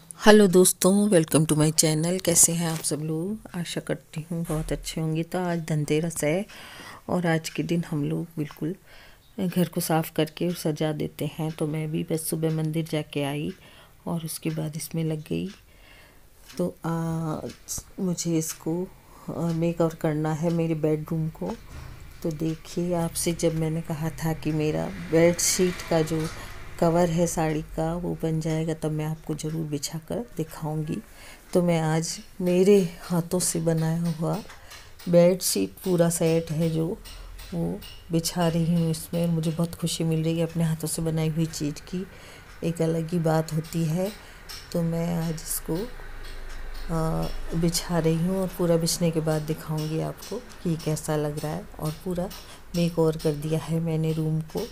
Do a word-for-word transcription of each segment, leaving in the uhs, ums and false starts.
Hello दोस्तों, welcome to my channel. कैसे हैं आप सब लोग? आशा करती हूँ बहुत अच्छे होंगे। तो आज धनतेरस है और आज के दिन हम लोग बिल्कुल घर को साफ़ करके और सजा देते हैं। तो मैं भी बस सुबह मंदिर जाके आई और उसके बाद इसमें लग गई। तो आज मुझे इसको मेक ओवर करना है, मेरे बेडरूम को। तो देखिए, आपसे जब मैंने कहा था कि मेरा बेड शीट का जो कवर है साड़ी का वो बन जाएगा तब मैं आपको ज़रूर बिछा कर दिखाऊंगी। तो मैं आज मेरे हाथों से बनाया हुआ बेड शीट पूरा सेट है जो वो बिछा रही हूँ इसमें। मुझे बहुत खुशी मिल रही है, अपने हाथों से बनाई हुई चीज़ की एक अलग ही बात होती है। तो मैं आज इसको आ, बिछा रही हूँ और पूरा बिछने के बाद दिखाऊंगी आपको कि कैसा लग रहा है। और पूरा मेक ओवर कर दिया है मैंने रूम को।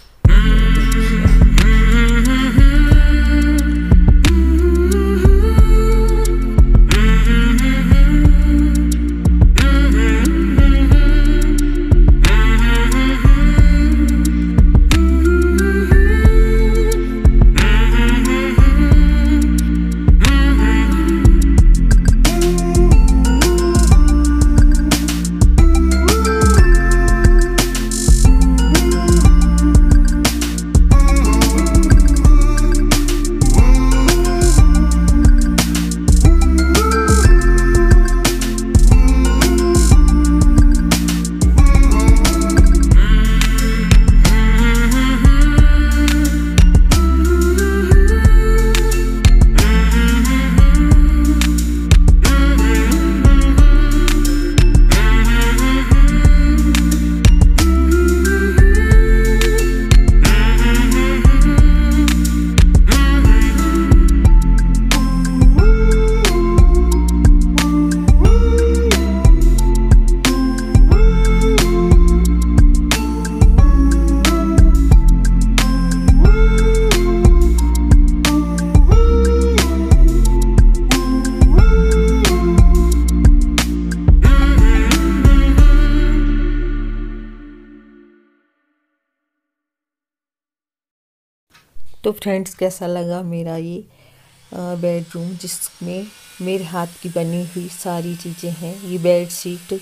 तो फ्रेंड्स, कैसा लगा मेरा ये बेडरूम जिसमें मेरे हाथ की बनी हुई सारी चीज़ें हैं। ये बेड शीट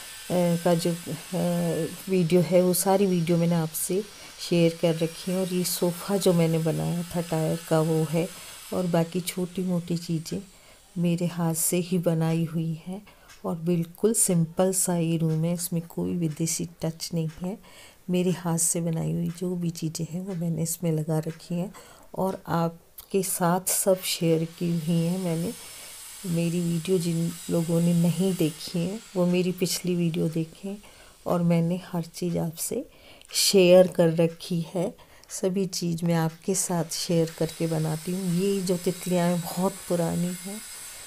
का जो वीडियो है वो सारी वीडियो मैंने आपसे शेयर कर रखी है। और ये सोफ़ा जो मैंने बनाया था टायर का वो है। और बाकी छोटी मोटी चीज़ें मेरे हाथ से ही बनाई हुई हैं। और बिल्कुल सिंपल सा ये रूम है, इसमें कोई विदेशी टच नहीं है। मेरे हाथ से बनाई हुई जो भी चीज़ें हैं वो मैंने इसमें लगा रखी हैं और आपके साथ सब शेयर की हुई हैं मैंने। मेरी वीडियो जिन लोगों ने नहीं देखी है वो मेरी पिछली वीडियो देखें। और मैंने हर चीज़ आपसे शेयर कर रखी है। सभी चीज़ मैं आपके साथ शेयर करके बनाती हूँ। ये जो तितलियाँ हैं बहुत पुरानी हैं।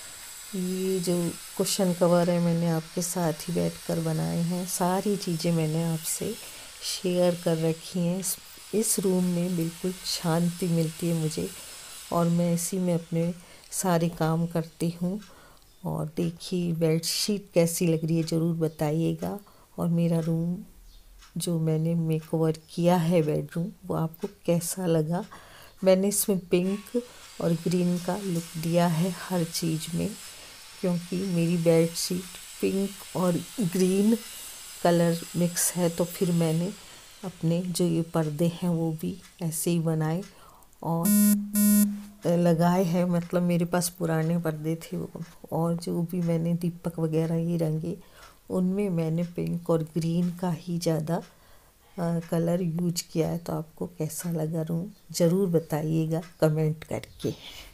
ये जो कुशन कवर है मैंने आपके साथ ही बैठकर बनाए हैं। सारी चीज़ें मैंने आपसे शेयर कर रखी हैं। इस, इस रूम में बिल्कुल शांति मिलती है मुझे और मैं इसी में अपने सारे काम करती हूँ। और देखिए बेडशीट कैसी लग रही है ज़रूर बताइएगा। और मेरा रूम जो मैंने मेकओवर किया है बेडरूम वो आपको कैसा लगा। मैंने इसमें पिंक और ग्रीन का लुक दिया है हर चीज़ में, क्योंकि मेरी बेडशीट पिंक और ग्रीन कलर मिक्स है। तो फिर मैंने अपने जो ये पर्दे हैं वो भी ऐसे ही बनाए और लगाए हैं। मतलब मेरे पास पुराने पर्दे थे वो, और जो भी मैंने दीपक वगैरह ये रंगे उनमें मैंने पिंक और ग्रीन का ही ज़्यादा कलर यूज किया है। तो आपको कैसा लगा रूम ज़रूर बताइएगा कमेंट करके।